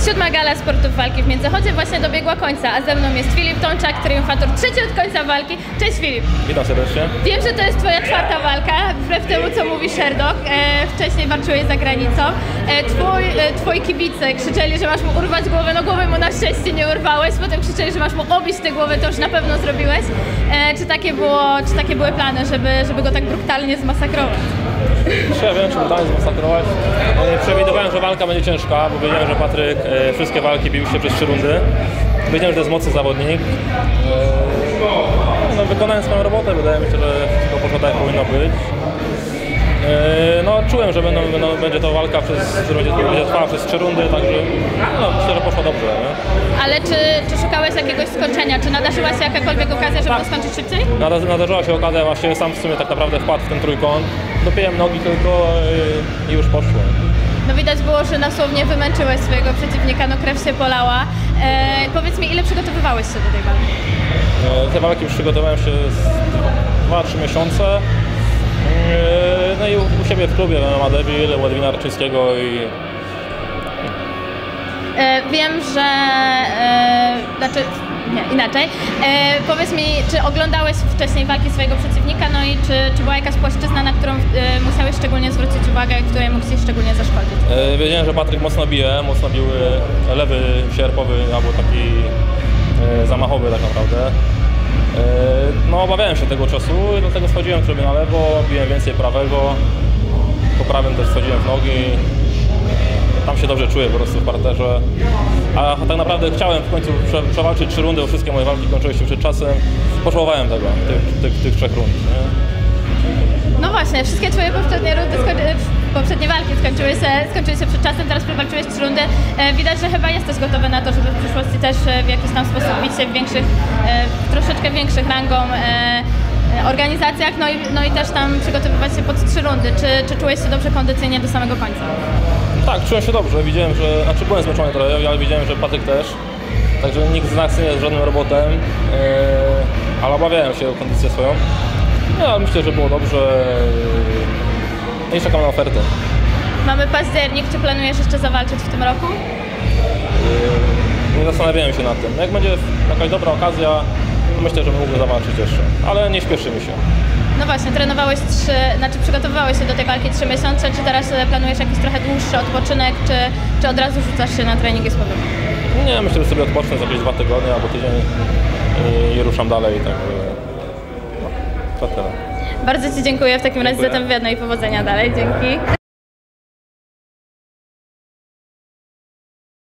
7. gala sportów walki w Międzychodzie właśnie dobiegła końca, a ze mną jest Filip Tomczak, triumfator trzeci od końca walki. Cześć Filip! Witam serdecznie. Wiem, że to jest twoja 4. walka, wbrew temu co mówi Sherdog. Wcześniej walczyłeś za granicą. Twoi kibice krzyczeli, że masz mu urwać głowę, no głowy mu na szczęście nie urwałeś, potem krzyczeli, że masz mu obić tę głowę, to już na pewno zrobiłeś. Czy takie były plany, żeby go tak brutalnie zmasakrować? Ja wiem, czy brutalnie zmasakrować. Przewidywałem, że walka będzie ciężka, bo wiedziałem, że Patryk wszystkie walki bił się przez 3 rundy. Wiedziałem, że to jest mocny zawodnik. No, wykonałem swoją robotę, wydaje mi się, że wszystko poszło tak, jak powinno być. No, czułem, że będzie to walka, która będzie trwała przez 3 rundy, także myślę, że poszło dobrze. Nie? Ale czy szukałeś jakiegoś skończenia? Czy nadarzyła się jakakolwiek okazja, żeby to skończyć szybciej? Nadarzyła się okazja, właśnie sam w sumie tak naprawdę wpadł w ten trójkąt. Dopiłem nogi tylko i już poszło. No widać było, że dosłownie wymęczyłeś swojego przeciwnika, no krew się polała. Powiedz mi, ile przygotowywałeś się do tej walki? Te walki już przygotowałem się 2-3 miesiące. No i u siebie w klubie ma debil, Władimira Raczyńskiego i... Wiem, że... inaczej. Powiedz mi, czy oglądałeś wcześniej walki swojego przeciwnika, no i czy była jakaś płaszczyzna, na którą musiałeś szczególnie zwrócić uwagę, której mógł ci szczególnie zaszkodzić? Wiedziałem, że Patryk mocno bił lewy sierpowy albo taki zamachowy tak naprawdę. No obawiałem się tego ciosu i dlatego schodziłem sobie na lewo, biłem więcej prawego, po prawym też schodziłem w nogi. Tam się dobrze czuję po prostu w parterze. A tak naprawdę chciałem w końcu przewalczyć 3 rundy, bo wszystkie moje walki kończyły się przed czasem. Pożałowałem tego, tych 3 rund. Nie? No właśnie, wszystkie twoje poprzednie walki skończyły się przed czasem, teraz przewalczyłeś 3 rundy. Widać, że chyba jesteś gotowy na to, żeby w przyszłości też w jakiś tam sposób bić się w troszeczkę większych rangą organizacjach, no i też tam przygotowywać się pod 3 rundy. Czy czułeś się dobrze kondycyjnie do samego końca? Tak, czułem się dobrze, widziałem, że... byłem zmęczony trochę, ale widziałem, że Patryk też. Także nikt z nas nie jest żadnym robotem, ale obawiałem się o kondycję swoją. No, ale myślę, że było dobrze i czekam na ofertę. Mamy październik, czy planujesz jeszcze zawalczyć w tym roku? Nie zastanawiałem się nad tym. Jak będzie jakaś dobra okazja, to myślę, że mógłbym zawalczyć jeszcze, ale nie śpieszy mi się. No właśnie, przygotowywałeś się do tej walki 3 miesiące, czy teraz planujesz jakiś trochę dłuższy odpoczynek, czy od razu rzucasz się na treningi z powrotem? Nie, myślę, że sobie odpocznę za jakieś 2 tygodnie albo tydzień i ruszam dalej, także to tyle. Bardzo ci dziękuję w takim razie za ten wywiad, no i powodzenia dalej, dzięki.